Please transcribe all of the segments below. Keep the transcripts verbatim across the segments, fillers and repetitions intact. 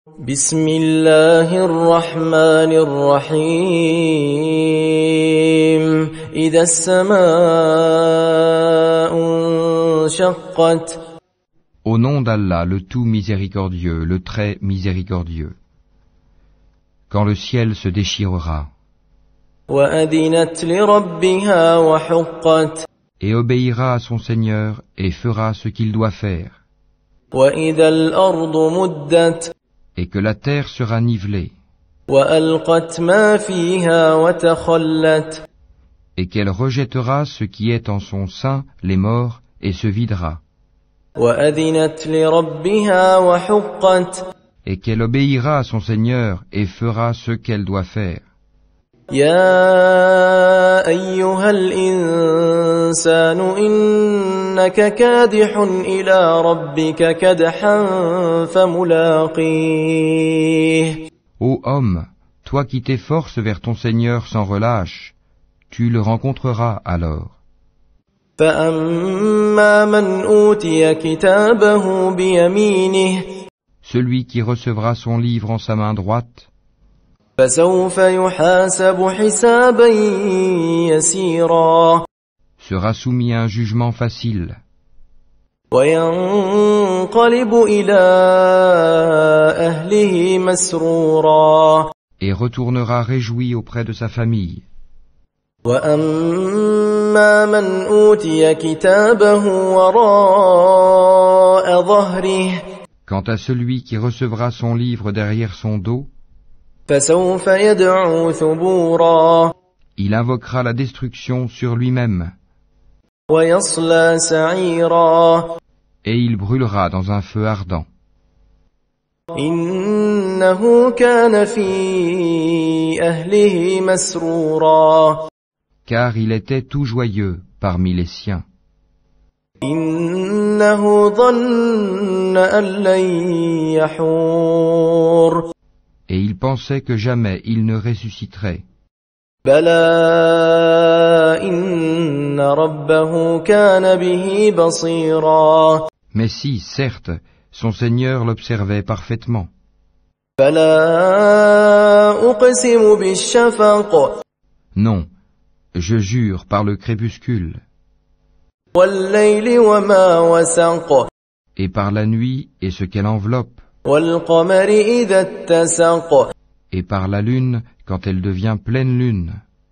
بسم الله الرحمن الرحيم إذا السماء انشقت. Au nom d'Allah, le tout miséricordieux, le très miséricordieux. Quand le ciel se déchirera وأذنت لربها وحقت. et obéira à son Seigneur et fera ce qu'il doit faire, وإذا الأرض مدت. et que la terre sera nivelée, وألقت ما فيها وتخلت. et qu'elle rejettera ce qui est en son sein, les morts, et se videra, وأذنت لربها وحقت. et qu'elle obéira à son Seigneur et fera ce qu'elle doit faire. يا أيها الإنسان إنك كادح إلى ربك كدحا فملاقيه. Ô homme, toi qui t'efforces vers ton Seigneur sans relâche, tu le rencontreras alors. فأما من أوتي كتابه بيمينه. Celui qui recevra son livre en sa main droite فسوف يحاسب حسابا يسيرا. sera soumis à un jugement facile, وينقلب إلى أهله مسرورا. et retournera réjoui auprès de sa famille. وأما من أوتي كتابه وراء ظهره. Quant à celui qui recevra son livre derrière son dos, فسوف يدعو ثبورا. il invoquera la destruction sur lui-même, ويصلى سعيرا. et il brûlera dans un feu ardent. إنه كان في أهله مسرورا. Car il était tout joyeux parmi les siens. إنه ظن أن لن يحور. Et il pensait que jamais il ne ressusciterait. بلى إن ربه كان به بصيرا. Mais si, certes, son Seigneur l'observait parfaitement. فلا أقسم بالشفق. Non, je jure par le crépuscule, والليل وما وسق. et par la nuit et ce qu'elle enveloppe, والقمر إذا اتسق. et par la lune quand elle devient pleine lune.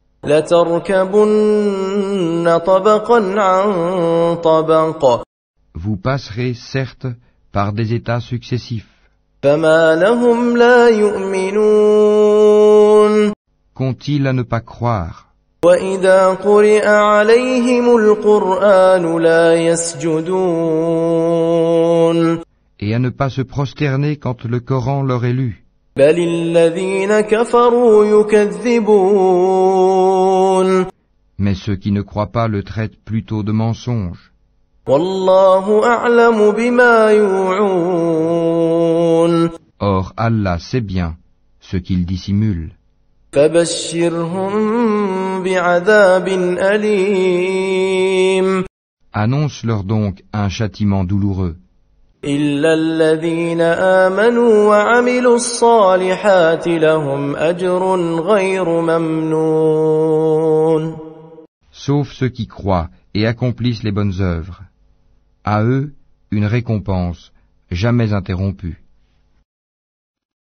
لتركبن طبقا عن طبق. Vous passerez, certes, par des états successifs. فما لهم لا يؤمنون. Qu'ont-ils à ne pas croire? وإذا قرئ عليهم القرآن لا يسجدون. Et à ne pas se prosterner quand le Coran leur est lu. بل الذين كفروا يكذبون. Mais ceux qui ne croient pas le traitent plutôt de mensonge. والله أعلم بما يوعون. Or Allah sait bien ce qu'ils dissimulent. فبشرهم بعذاب أليم. Annonce-leur donc un châtiment douloureux. إلا الذين آمنوا وعملوا الصالحات لهم أجر غير ممنون. Sauf ceux qui croient et accomplissent les bonnes œuvres. À eux, une récompense jamais interrompue.